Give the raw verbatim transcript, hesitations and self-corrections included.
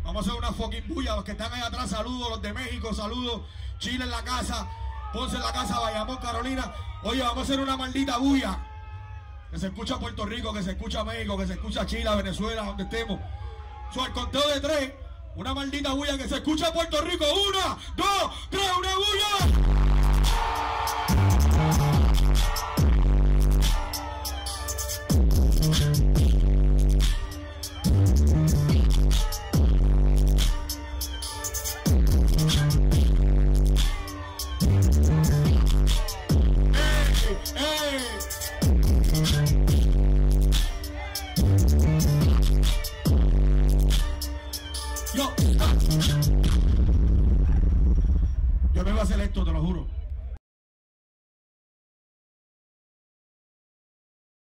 Vamos a hacer una fucking bulla. Los que están ahí atrás, saludos. Los de México, saludos. Chile en la casa. Ponce en la casa. Bayamón, Carolina. Oye, vamos a hacer una maldita bulla. Que se escucha Puerto Rico, que se escucha México, que se escucha Chile, Venezuela, donde estemos. So, al conteo de tres, una maldita bulla que se escucha Puerto Rico. Una, dos, tres, una bulla.